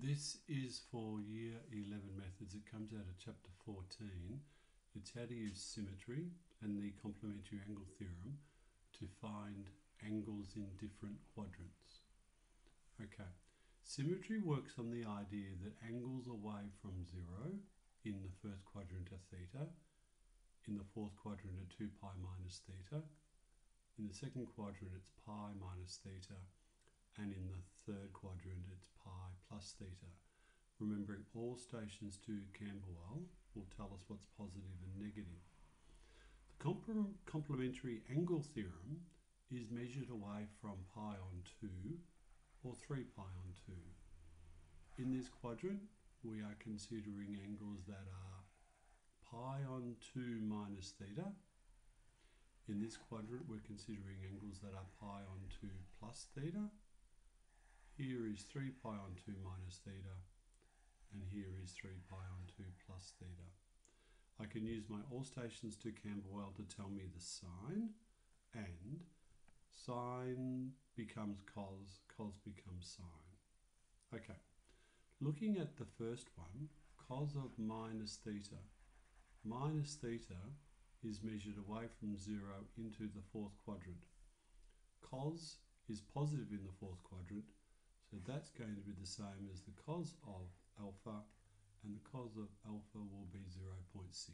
This is for Year 11 methods. It comes out of Chapter 14. It's how to use symmetry and the complementary angle theorem to find angles in different quadrants. Okay, symmetry works on the idea that angles away from 0 in the first quadrant are theta, in the fourth quadrant are 2 pi minus theta, in the second quadrant it's pi minus theta, and in the third quadrant it's pi plus theta. Remembering all stations to Camberwell will tell us what's positive and negative. The complementary angle theorem is measured away from pi on 2 or 3 pi on 2. In this quadrant we are considering angles that are pi on 2 minus theta. In this quadrant we're considering angles that are pi on 2 plus theta. Here is 3 pi on 2 minus theta, and here is 3 pi on 2 plus theta. I can use my all stations to Camberwell to tell me the sign, and sine becomes cos, cos becomes sine. Okay, looking at the first one, cos of minus theta. Minus theta is measured away from 0 into the fourth quadrant. Cos is positive in the fourth quadrant, so that's going to be the same as the cos of alpha, and the cos of alpha will be 0.6.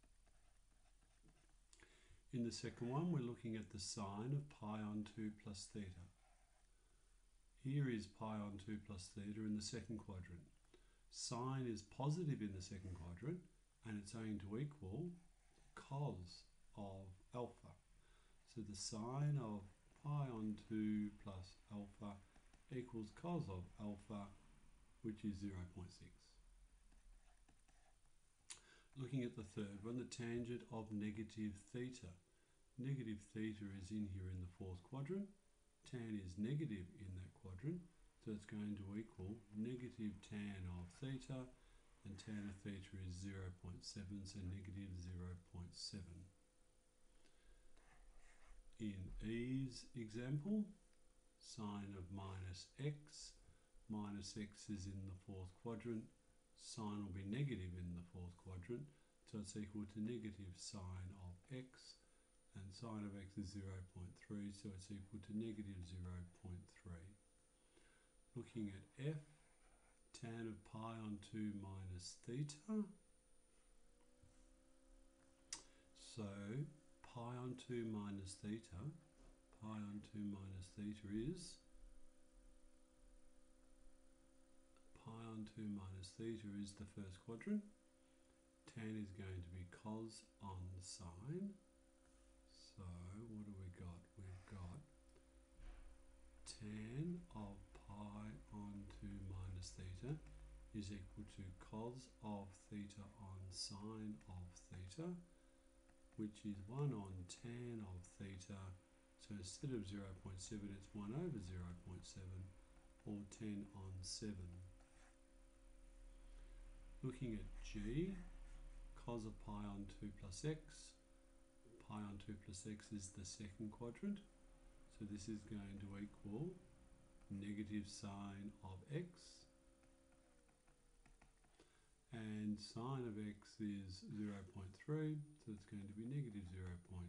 In the second one, we're looking at the sine of pi on 2 plus theta. Here is pi on 2 plus theta in the second quadrant. Sine is positive in the second quadrant, and it's going to equal cos of alpha. So the sine of pi on 2 plus alpha equals cos of alpha, which is 0.6. Looking at the third one, the tangent of negative theta. Negative theta is in here in the fourth quadrant. Tan is negative in that quadrant, so it's going to equal negative tan of theta, and tan of theta is 0.7, so negative 0.7. In E's example, sine of minus x is in the fourth quadrant. Sine will be negative in the fourth quadrant, so it's equal to negative sine of x, and sine of x is 0.3, so it's equal to negative 0.3. Looking at f, tan of pi on 2 minus theta. So pi on 2 minus theta, pi on 2 minus theta is pi on 2 minus theta is the first quadrant. Tan is going to be cos on sine. So what do we got? We've got tan of pi on 2 minus theta is equal to cos of theta on sine of theta, which is 1 on tan of theta. So instead of 0.7, it's 1 over 0.7, or 10 on 7. Looking at G, cos of pi on 2 plus x. Pi on 2 plus x is the second quadrant, so this is going to equal negative sine of x, and sine of x is 0.3, so it's going to be negative 0.3.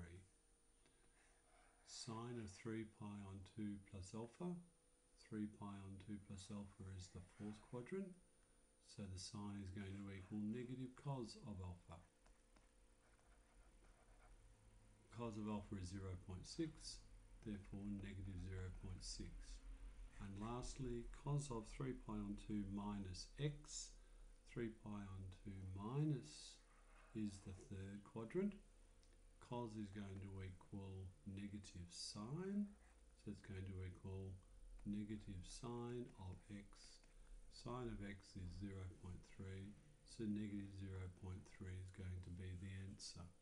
Sine of 3 pi on 2 plus alpha. 3 pi on 2 plus alpha is the fourth quadrant, so the sine is going to equal negative cos of alpha. Cos of alpha is 0.6, therefore negative 0.6. And lastly, cos of 3 pi on 2 minus x. 3 pi on 2 minus is the third quadrant. Cos is going to equal negative sine, so it's going to equal negative sine of x. Sine of x is 0.3, so negative 0.3 is going to be the answer.